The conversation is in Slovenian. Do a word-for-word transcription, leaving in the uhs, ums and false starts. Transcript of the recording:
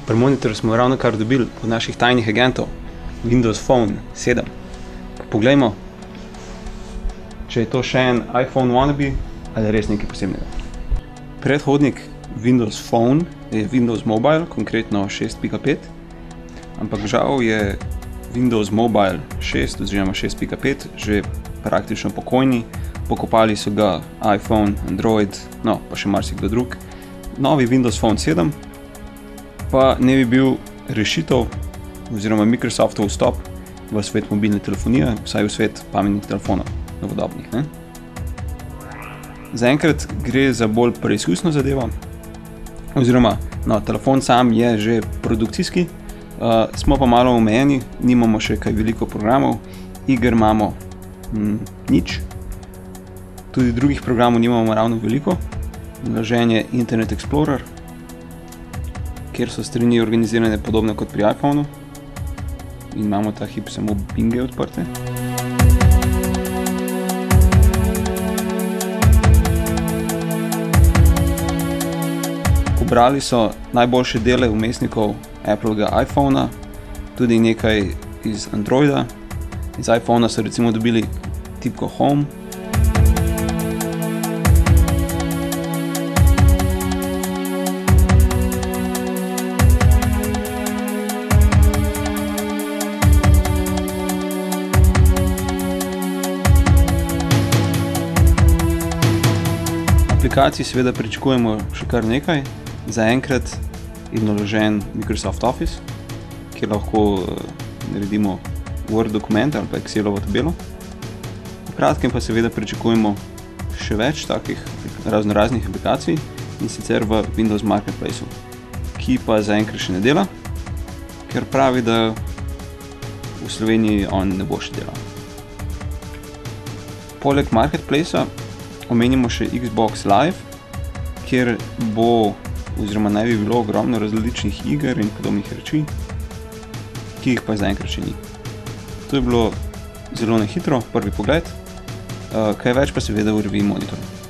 Pri monitorju smo ravno kar dobili od naših tajnih agentov Windows Phone sedem. Poglejmo, če je to še en iPhone wannabe ali res nekaj posebnega. Predhodnik Windows Phone je Windows Mobile, konkretno šest pika pet, ampak žal je Windows Mobile šest oziroma šest pika pet že praktično pokojni. Pokopali so ga iPhone, Android, no pa še marsikdo drug. Novi Windows Phone sedem pa ne bi bil rešitev oziroma Microsoftov vstop v svet mobilne telefonije, vsaj v svet pametnih telefonov, novodobnih, ne? Zaenkrat gre za bolj preizkusno zadevo, oziroma no, telefon sam je že produkcijski, uh, smo pa malo omejeni, nimamo še kaj veliko programov, iger imamo hm, nič, tudi drugih programov nimamo ravno veliko. Vložen je Internet Explorer, kjer so strani organizirane podobne kot pri iPhonu in imamo ta hip samo Binge odprte. Pobrali so najboljše dele vmesnikov Applega iPhona, tudi nekaj iz Androida. Iz iPhona so recimo dobili tipko Home. Aplikacij seveda pričakujemo še kar nekaj. Zaenkrat je naložen Microsoft Office, kjer lahko naredimo Word dokument ali pa Excelovo tabelo. V kratkem pa seveda pričakujemo še več takih raznoraznih aplikacij, in sicer v Windows Marketplaceu, ki pa zaenkrat še ne dela, ker pravi, da v Sloveniji on ne bo še delal. Poleg Marketplacea omenimo še Xbox Live, kjer bo oziroma naj bi bilo ogromno različnih iger in podobnih reči, ki jih pa zaenkrat še ni. To je bilo zelo na hitro, prvi pogled, kaj več pa seveda v reviji monitorja.